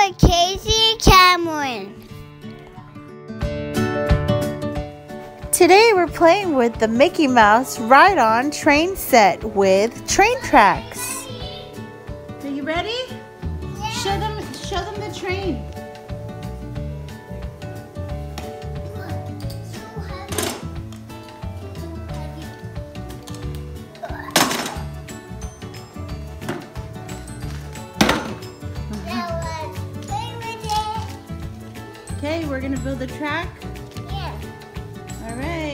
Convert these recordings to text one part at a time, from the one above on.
with Casey Cameron. Today we're playing with the Mickey Mouse ride-on train set with train tracks. Are you ready? Yeah. Show them the train. Okay, we're gonna build a track. Yeah. All right.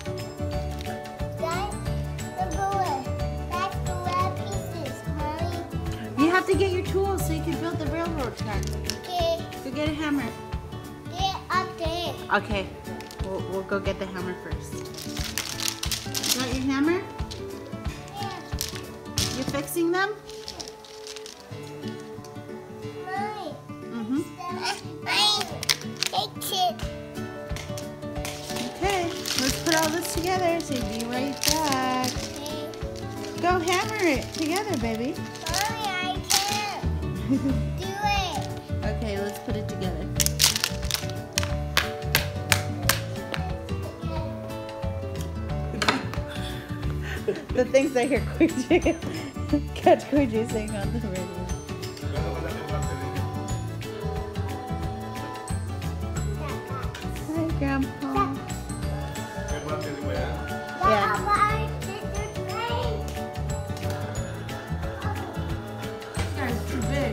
That's the red pieces, Mommy. You have to get your tools so you can build the railroad track. Okay. Go get a hammer. Get up there. Okay, we'll go get the hammer first. You got your hammer? Yeah. You fixing them? Mommy. Mm-hmm. Take it. Okay, let's put all this together, so be right back. Okay. Go hammer it together, baby. Mommy, I can't do it. Okay, let's put it together. The things I hear Catch Kuji saying on the radio. Hi, Grandpa. Yeah. That's too big.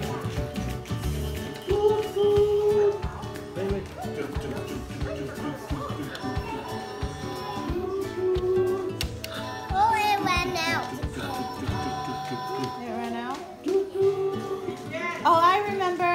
Oh, it ran out. It ran out? Oh, I remember.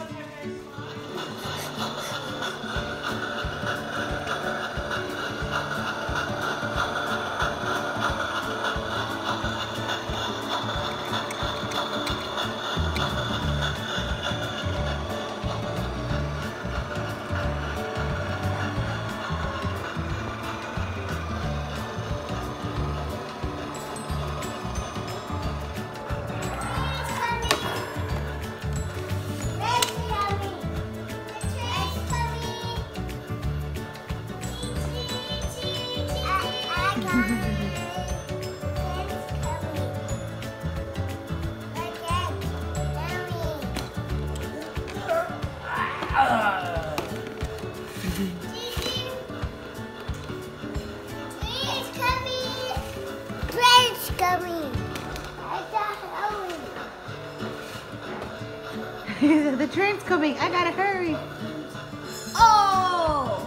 The train's coming. I gotta hurry. Oh!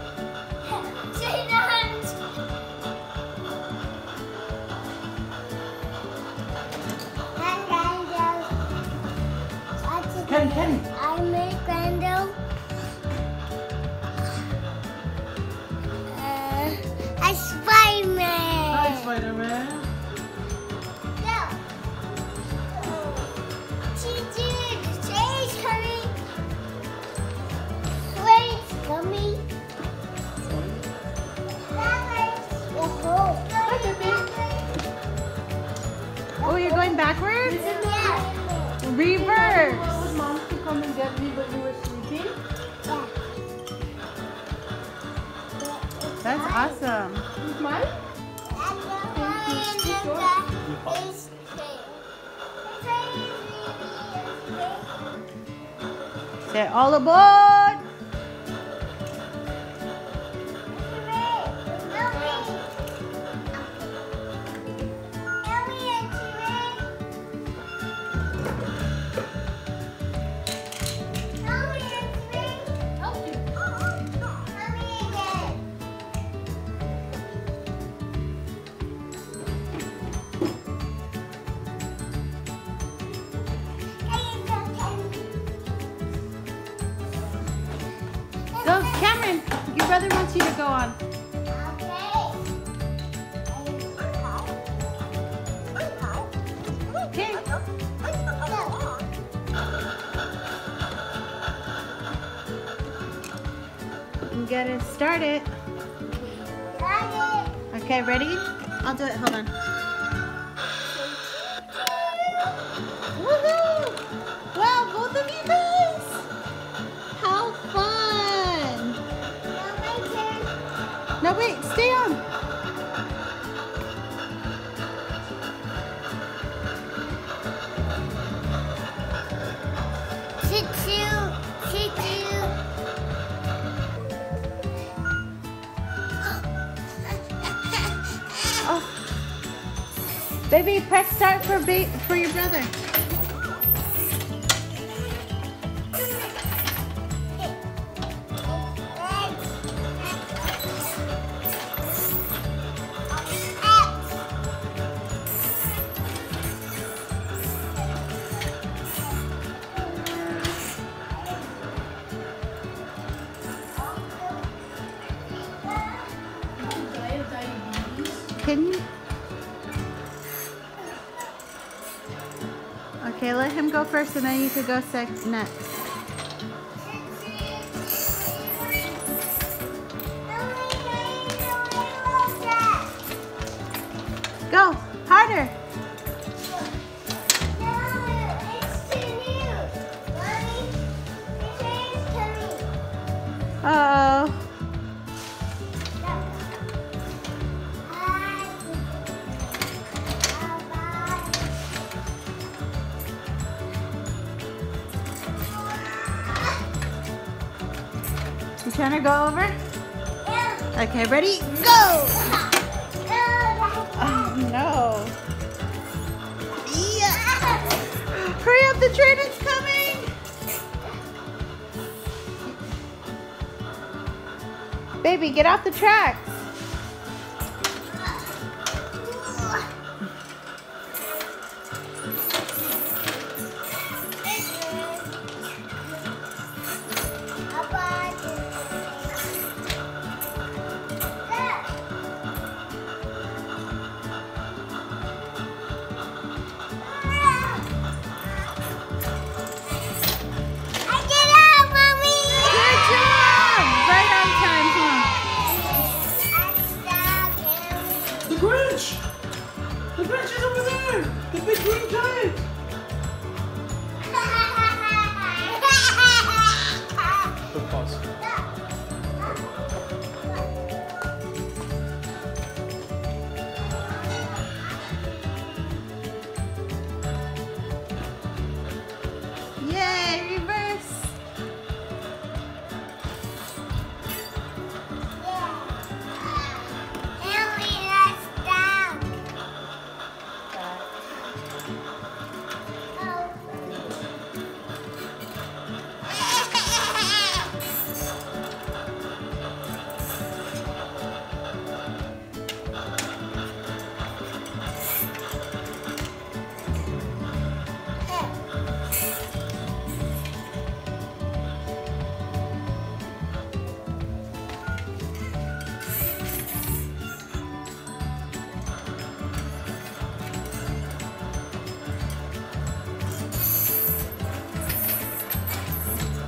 Kenny. I made Grando. A Spider-Man. Hi, Spider-Man. Go. Choo Choo, the train's coming. Train's coming. Oh, you're going backwards? Yeah. Reverse. Was Mom to come and get me, but you were sleeping? That's awesome. Who's mine? Say all aboard. Go, Cameron. Your brother wants you to go on. Okay. You gotta start it. Okay, ready? I'll do it. Hold on. Woohoo! Wow, both of you guys! Baby, press start for your brother. Can you? Okay, let him go first and then you could go next. Go, harder. Uh-oh. You trying to go over? Yeah. Okay, ready? Go! Oh no. Yeah. Hurry up, the train is coming! Baby, get off the tracks. The Grinch is over there! The big green giant! Pause. Yay, reverse!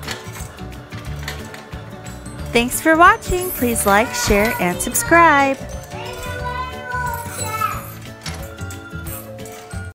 Thanks for watching. Please like, share, and subscribe.